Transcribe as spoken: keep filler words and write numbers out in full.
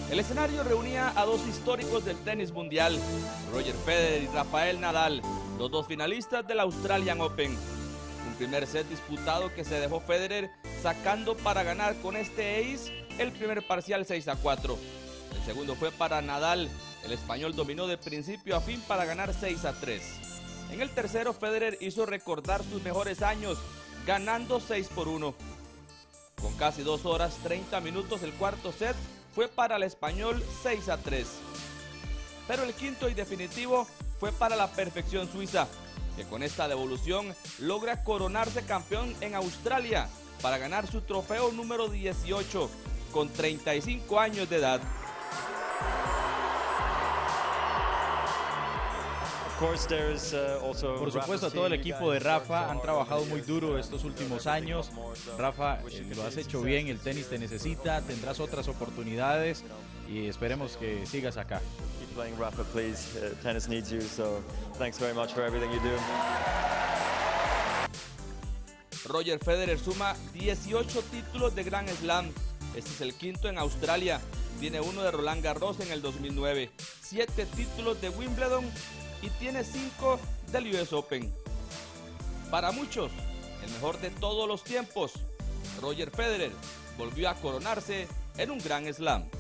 El escenario reunía a dos históricos del tenis mundial, Roger Federer y Rafael Nadal, los dos finalistas del Australian Open. Un primer set disputado que se dejó Federer sacando para ganar con este ace el primer parcial seis a cuatro. El segundo fue para Nadal, el español dominó de principio a fin para ganar seis a tres. En el tercero, Federer hizo recordar sus mejores años, ganando seis por uno. Con casi dos horas treinta minutos, el cuarto set fue para el español seis a tres. Pero el quinto y definitivo fue para la perfección suiza, que con esta devolución logra coronarse campeón en Australia para ganar su trofeo número dieciocho con treinta y cinco años de edad. Por supuesto, a todo el equipo de Rafa han trabajado muy duro estos últimos años. Rafa, eh, lo has hecho bien, el tenis te necesita, tendrás otras oportunidades y esperemos que sigas acá. Rafa, please. Uh, tennis needs you, so thanks very much for everything you do. Roger Federer suma dieciocho títulos de Grand Slam. Este es el quinto en Australia. Tiene uno de Roland Garros en el dos mil nueve, siete títulos de Wimbledon y tiene cinco del U S Open. Para muchos, el mejor de todos los tiempos, Roger Federer volvió a coronarse en un Grand Slam.